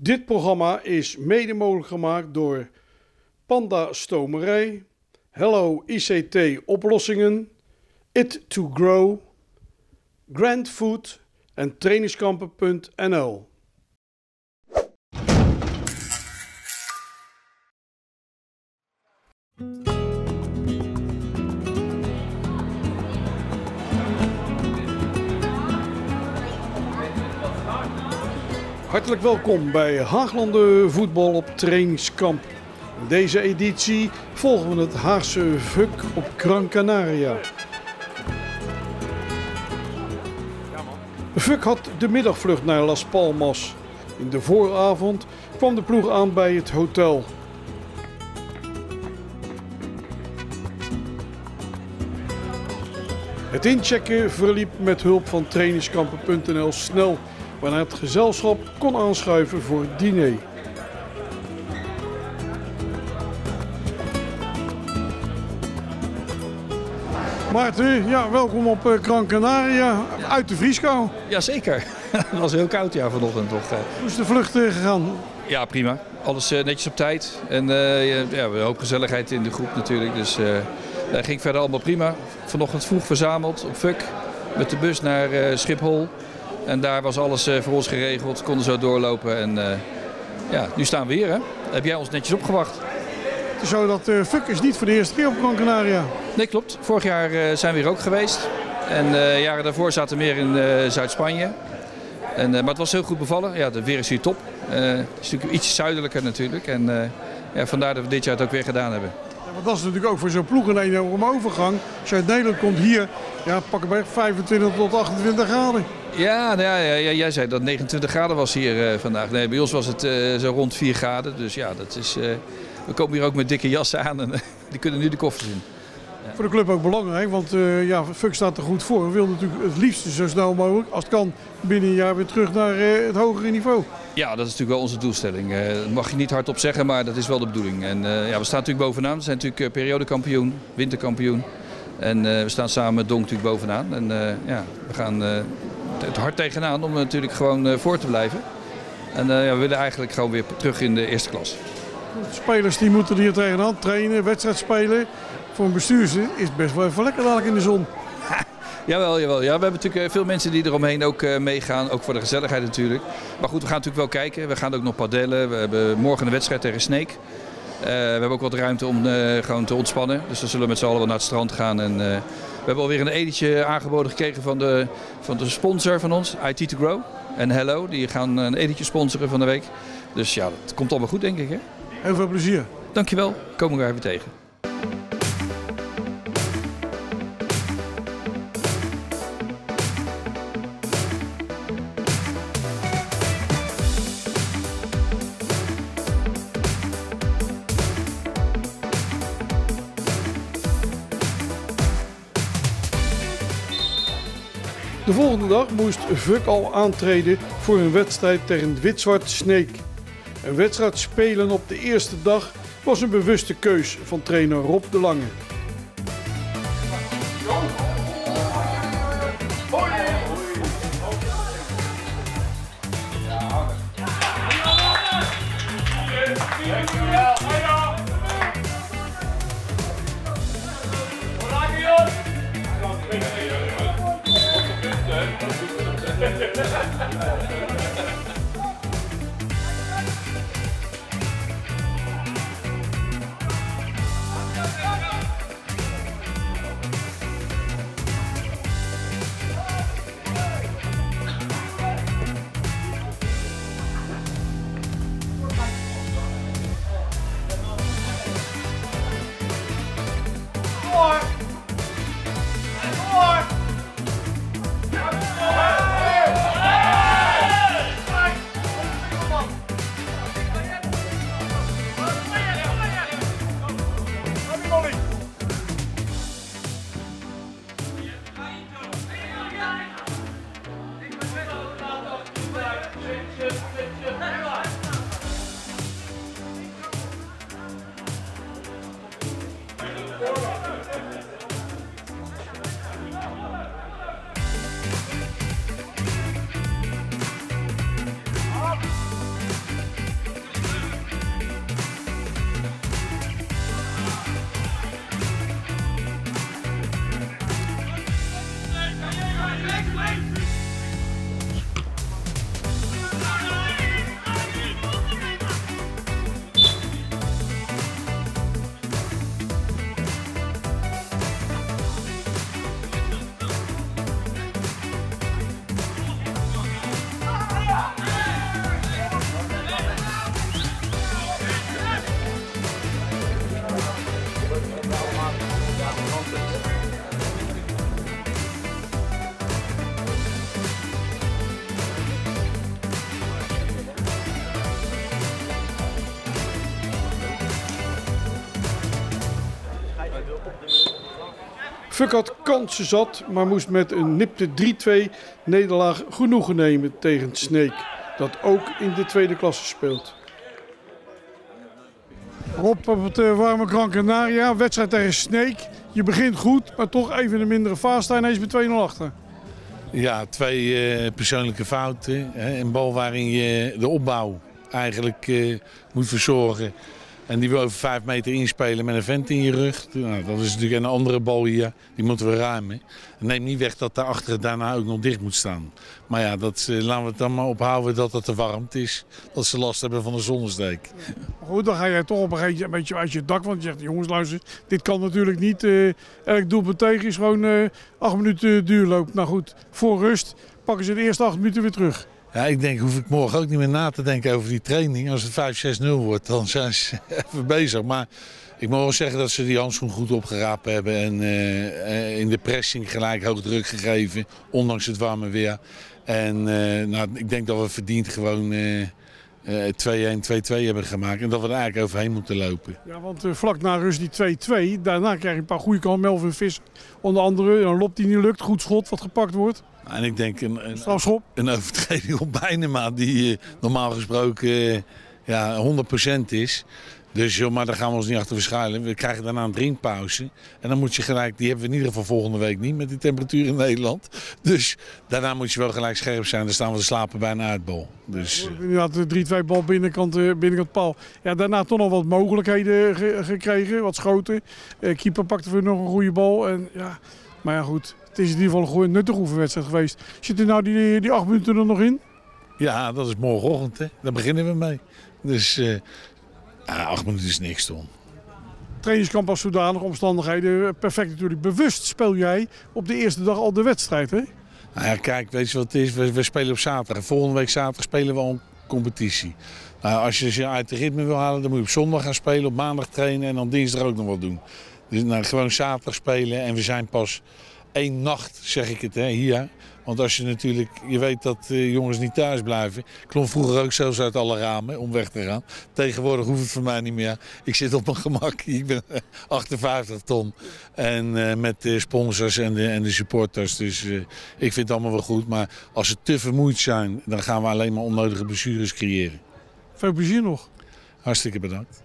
Dit programma is mede mogelijk gemaakt door Panda Stomerij, Hello ICT Oplossingen, It2Grow, Grand Food en trainingskampen.nl. Hartelijk welkom bij Haaglanden Voetbal op Trainingskamp. In deze editie volgen we het Haagse VUC op Gran Canaria. VUC had de middagvlucht naar Las Palmas. In de vooravond kwam de ploeg aan bij het hotel. Het inchecken verliep met hulp van trainingskampen.nl snel, waarna het gezelschap kon aanschuiven voor het diner. Maarten, ja, welkom op Gran Canaria, uit de vrieskou. Jazeker, het was heel koud vanochtend toch. Hoe is de vlucht gegaan? Ja, prima. Alles netjes op tijd en we hebben een hoop gezelligheid in de groep natuurlijk, dus dat ging verder allemaal prima. Vanochtend vroeg verzameld op VUC met de bus naar Schiphol. En daar was alles voor ons geregeld, konden zo doorlopen en nu staan we hier. Hè? Heb jij ons netjes opgewacht? Het is zo dat VUC is niet voor de eerste keer op Gran Canaria. Nee, klopt. Vorig jaar zijn we hier ook geweest. En jaren daarvoor zaten we meer in Zuid-Spanje. Maar het was heel goed bevallen. Ja, de weer is hier top. Het is natuurlijk iets zuidelijker natuurlijk. En vandaar dat we dit jaar het ook weer gedaan hebben. Ja, want dat is natuurlijk ook voor zo'n ploeg een enorme overgang. Als je uit Nederland komt hier, pakken bij 25 tot 28 graden. Ja, jij zei dat 29 graden was hier vandaag. Nee, bij ons was het zo rond 4 graden. Dus ja, dat is, we komen hier ook met dikke jassen aan en die kunnen nu de koffers in. Ja. Voor de club ook belangrijk, want VUC staat er goed voor. We willen natuurlijk het liefst zo snel mogelijk, als het kan, binnen een jaar weer terug naar het hogere niveau. Ja, dat is natuurlijk wel onze doelstelling. Dat mag je niet hardop zeggen, maar dat is wel de bedoeling. En we staan natuurlijk bovenaan. We zijn natuurlijk periodekampioen, winterkampioen. En we staan samen met Donk natuurlijk bovenaan. En we gaan het hard tegenaan om natuurlijk gewoon voor te blijven. En we willen eigenlijk gewoon weer terug in de eerste klas. Spelers die moeten hier tegenaan trainen, wedstrijd spelen. Voor een bestuurster is het best wel even lekker dadelijk in de zon. Jawel. Ja, we hebben natuurlijk veel mensen die eromheen ook meegaan. Ook voor de gezelligheid natuurlijk. Maar goed, we gaan natuurlijk wel kijken. We gaan ook nog padellen. We hebben morgen een wedstrijd tegen Sneek. We hebben ook wat ruimte om gewoon te ontspannen. Dus dan zullen we met z'n allen wel naar het strand gaan. En, we hebben alweer een etentje aangeboden gekregen van de sponsor van ons, It2Grow. En Hello, die gaan een etentje sponsoren van de week. Dus ja, het komt allemaal goed denk ik. Hè? Heel veel plezier. Dankjewel, komen we weer tegen. De volgende dag moest VUC al aantreden voor een wedstrijd tegen Wit-Zwart Sneek. Een wedstrijd spelen op de eerste dag was een bewuste keus van trainer Rob de Lange. Fuk had kansen zat, maar moest met een nipte 3-2 nederlaag genoegen nemen tegen Sneek, dat ook in de tweede klasse speelt. Rob, op het warme Gran Canaria, wedstrijd tegen Sneek. Je begint goed, maar toch even een mindere fase, ineens met 2-0 achter. Ja, twee persoonlijke fouten. Een bal waarin je de opbouw eigenlijk moet verzorgen. En die wil over 5 meter inspelen met een vent in je rug. Nou, dat is natuurlijk een andere bal hier, die moeten we ruimen. Neem niet weg dat daarachter daarna ook nog dicht moet staan. Maar ja, laten we het dan maar ophouden dat het te warm is. Dat ze last hebben van de zonnesteek. Goed, dan ga jij toch op een gegeven moment een beetje uit je dak. Want je zegt, jongens luister, dit kan natuurlijk niet. Elk doelpunt tegen is gewoon 8 minuten duurloop. Nou goed, voor rust pakken ze de eerste 8 minuten weer terug. Ja, ik denk, hoef ik morgen ook niet meer na te denken over die training. Als het 5-6-0 wordt, dan zijn ze even bezig. Maar ik moet wel zeggen dat ze die handschoen goed opgeraapt hebben. En in de pressing gelijk hoog druk gegeven, ondanks het warme weer. En nou, ik denk dat we verdiend gewoon 2-1, 2-2 hebben gemaakt. En dat we er eigenlijk overheen moeten lopen. Ja, want vlak na rust die 2-2, daarna krijg je een paar goede kansen. Melvin Visser, onder andere, een lop die niet lukt. Goed schot wat gepakt wordt. En ik denk strafschop. Een overtreding op Bijnema die normaal gesproken 100% is. Dus joh, maar daar gaan we ons niet achter verschuilen. We krijgen daarna een drinkpauze. En dan moet je gelijk, die hebben we in ieder geval volgende week niet met die temperatuur in Nederland. Dus daarna moet je wel gelijk scherp zijn. Dan staan we te slapen bij een uitbal. Dus, inderdaad, de 3-2 bal binnenkant paal. Ja, daarna toch nog wat mogelijkheden gekregen, wat schoten. Keeper pakte voor nog een goede bal. En, ja, maar ja goed, het is in ieder geval een nuttige oefenwedstrijd geweest. Zit er nou die 8 minuten er nog in? Ja, dat is morgenochtend. Hè. Daar beginnen we mee. Dus 8 minuten is niks, Tom. Trainingskamp als zodanige omstandigheden. Perfect natuurlijk. Bewust speel jij op de eerste dag al de wedstrijd, hè? Nou ja, kijk, weet je wat het is? We spelen op zaterdag. Volgende week zaterdag spelen we al een competitie. Nou, als je ze uit de ritme wil halen, dan moet je op zondag gaan spelen, op maandag trainen en dan dinsdag ook nog wat doen. Dus nou, gewoon zaterdag spelen en we zijn pas 1 nacht, zeg ik het, hè, hier. Want als je natuurlijk, je weet dat jongens niet thuis blijven. Ik klom vroeger ook zelfs uit alle ramen om weg te gaan. Tegenwoordig hoeft het voor mij niet meer. Ik zit op mijn gemak. Ik ben 58 ton. En met de sponsors en de supporters. Dus ik vind het allemaal wel goed. Maar als ze te vermoeid zijn, dan gaan we alleen maar onnodige blessures creëren. Veel plezier nog. Hartstikke bedankt.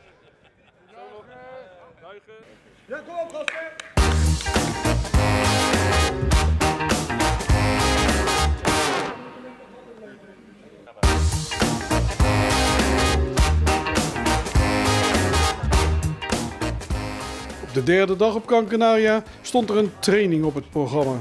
De derde dag op Gran Canaria stond er een training op het programma.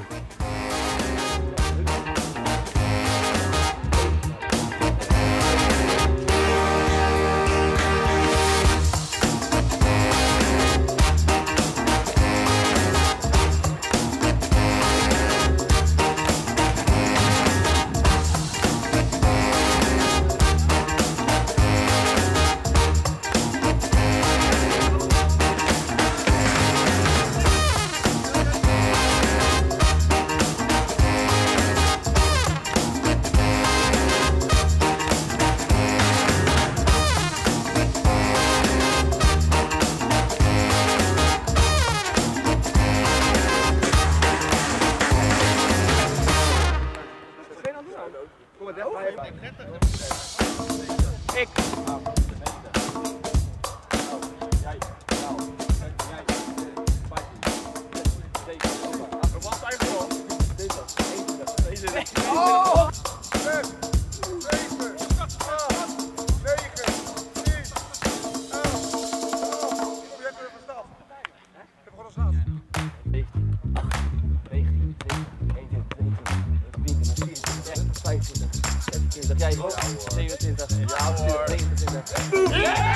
Jij ook? 27. Ja, 29. Ja!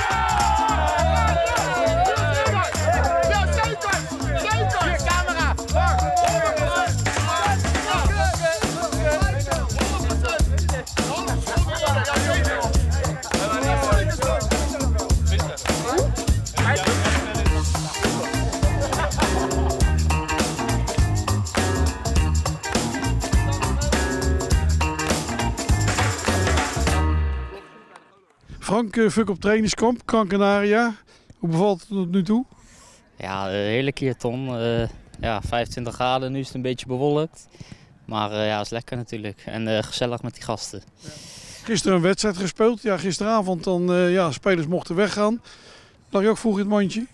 Ja, zeker! Zeker! Hier, camera! Frank, Fuk op trainingskamp, Gran Canaria. Hoe bevalt het tot nu toe? Ja, de hele keer Ton. Ja, 25 graden, nu is het een beetje bewolkt. Maar ja, is lekker natuurlijk. En gezellig met die gasten. Gisteren een wedstrijd gespeeld. Ja, gisteravond dan spelers mochten weggaan. Lag je ook vroeg in het mandje?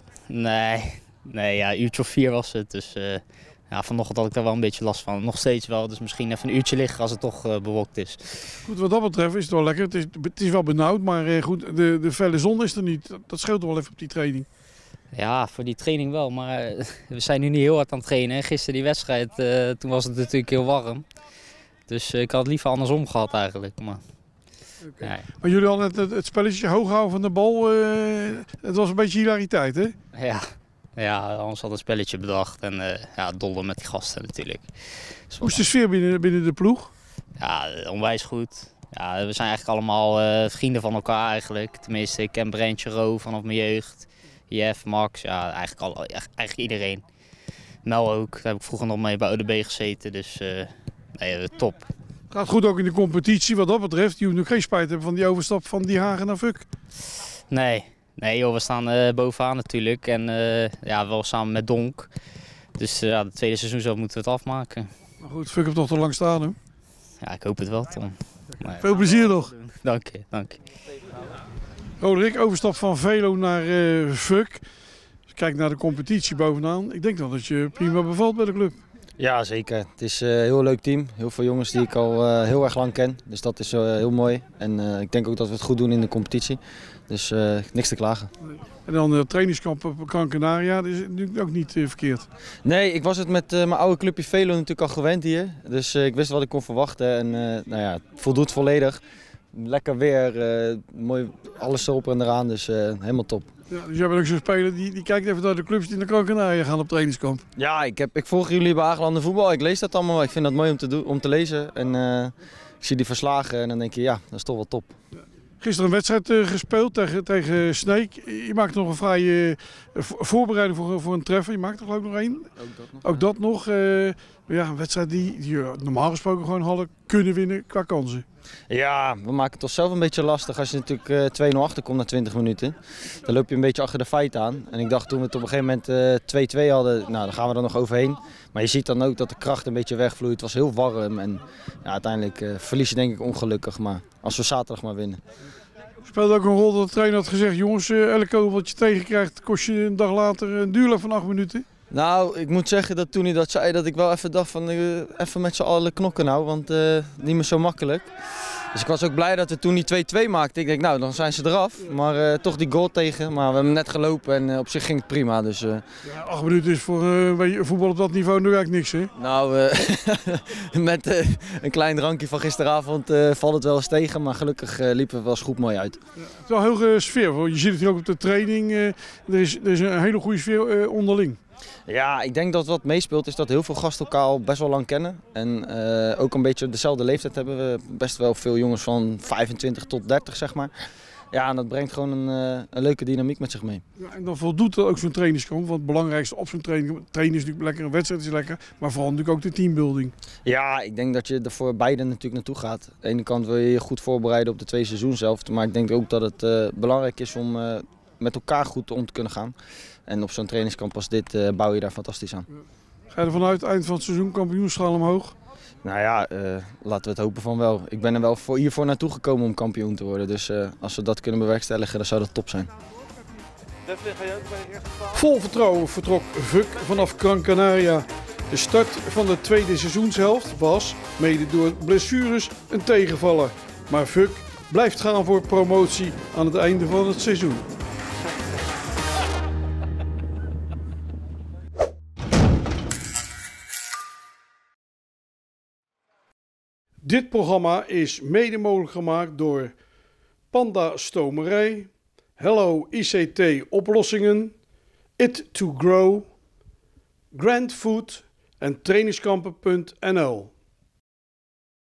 Nee, ja, een uurtje of 4 was het. Dus ja, vanochtend had ik daar wel een beetje last van. Nog steeds wel, dus misschien even een uurtje liggen als het toch bewolkt is. Goed, wat dat betreft is het wel lekker. Het is wel benauwd, maar goed, de felle zon is er niet. Dat scheelt wel even op die training. Ja, voor die training wel, maar we zijn nu niet heel hard aan het trainen. Gisteren die wedstrijd, toen was het natuurlijk heel warm. Dus ik had het liever andersom gehad eigenlijk. Maar, Okay. ja. Maar jullie hadden het spelletje hoog houden van de bal. Het was een beetje hilariteit, hè? Ja, anders had een spelletje bedacht en ja, dollen met die gasten natuurlijk. Dus hoe is de sfeer binnen de ploeg? ja, onwijs goed. Ja, we zijn eigenlijk allemaal vrienden van elkaar eigenlijk. Tenminste, ik ken Brentje Ro vanaf mijn jeugd. Jeff, Max, ja, eigenlijk iedereen. Mel ook, daar heb ik vroeger nog mee bij ODB gezeten, dus nee, top. Gaat goed ook in de competitie wat dat betreft. Je hoeft nog geen spijt te hebben van die overstap van Die Hagen naar Vuk. Nee joh, we staan bovenaan natuurlijk en ja, wel samen met Donk. Dus ja, de tweede seizoen zo moeten we het afmaken. Maar goed, Vuk heeft toch te lang staan, hè? Ja, ik hoop het wel, Tom. Maar, Veel plezier nog. Dank je. Roderick, overstap van Velo naar Vuk. Als je kijkt naar de competitie bovenaan. Ik denk dat je prima bevalt bij de club. Ja, zeker. Het is een heel leuk team. Heel veel jongens die ik al heel erg lang ken. Dus dat is heel mooi. En ik denk ook dat we het goed doen in de competitie. Dus niks te klagen. En dan het trainingskamp op Gran Canaria. Dat is natuurlijk ook niet verkeerd. Nee, ik was het met mijn oude clubje Velo natuurlijk al gewend hier. Dus ik wist wat ik kon verwachten. En nou ja, het voldoet volledig. Lekker weer, mooi, alles erop en eraan. Dus helemaal top. Ja, dus jij bent ook zo'n speler die kijkt even naar de clubs die naar Gran Canaria gaan op trainingskamp. Ja, ik volg jullie bij Hagelanden voetbal. Ik lees dat allemaal. Ik vind dat mooi om te lezen. En ik zie die verslagen en dan denk je, ja, dat is toch wel top. Gisteren een wedstrijd gespeeld tegen Sneek. Je maakt nog een vrije voorbereiding voor een treffer. Je maakt er ook nog één. Ook dat nog. Ja, een wedstrijd die normaal gesproken gewoon hadden kunnen winnen qua kansen. Ja, we maken het toch zelf een beetje lastig als je natuurlijk 2-0 achterkomt na 20 minuten. Dan loop je een beetje achter de feiten aan. En ik dacht toen we het op een gegeven moment 2-2 hadden, nou dan gaan we er nog overheen. Maar je ziet dan ook dat de kracht een beetje wegvloeit. Het was heel warm en ja, uiteindelijk verlies je denk ik ongelukkig. Maar als we zaterdag maar winnen. Speelde ook een rol dat de trainer had gezegd, jongens, elk kogel wat je tegenkrijgt kost je een dag later een duurloop van 8 minuten. Nou, ik moet zeggen dat toen hij dat zei, dat ik wel even dacht van even met z'n allen knokken nou, want niet meer zo makkelijk. Dus ik was ook blij dat we toen die 2-2 maakten. Ik denk, nou, dan zijn ze eraf. Maar toch die goal tegen. Maar we hebben net gelopen en op zich ging het prima. Dus, ja, 8 minuten is voor voetbal op dat niveau nu eigenlijk niks, hè? Nou, met een klein drankje van gisteravond valt het wel eens tegen. Maar gelukkig liepen we wel eens goed mooi uit. Ja, het is wel een heel sfeer. Je ziet het hier ook op de training. Er is een hele goede sfeer onderling. Ja, ik denk dat wat meespeelt is dat heel veel gasten elkaar al best wel lang kennen. En ook een beetje dezelfde leeftijd hebben we. Best wel veel jongens van 25 tot 30, zeg maar. Ja, en dat brengt gewoon een leuke dynamiek met zich mee. Ja, en dan voldoet ook zo'n trainingskamp. Want het belangrijkste op zo'n trainen is natuurlijk lekker, een wedstrijd is lekker. Maar vooral natuurlijk ook de teambuilding. Ja, ik denk dat je er voor beide natuurlijk naartoe gaat. Aan de ene kant wil je je goed voorbereiden op de 2 seizoen zelf. Maar ik denk ook dat het belangrijk is om met elkaar goed om te kunnen gaan. En op zo'n trainingskamp als dit bouw je daar fantastisch aan. Ga je er vanuit eind van het seizoen kampioenschaal omhoog? Nou ja, laten we het hopen van wel. Ik ben er wel hiervoor naartoe gekomen om kampioen te worden. Dus als we dat kunnen bewerkstelligen, dan zou dat top zijn. Vol vertrouwen vertrok Vuk vanaf Gran Canaria. De start van de tweede seizoenshelft was, mede door blessures, een tegenvaller. Maar Vuk blijft gaan voor promotie aan het einde van het seizoen. Dit programma is mede mogelijk gemaakt door Panda Stomerij, Hello ICT Oplossingen, It2Grow, Grand Food en trainingskampen.nl.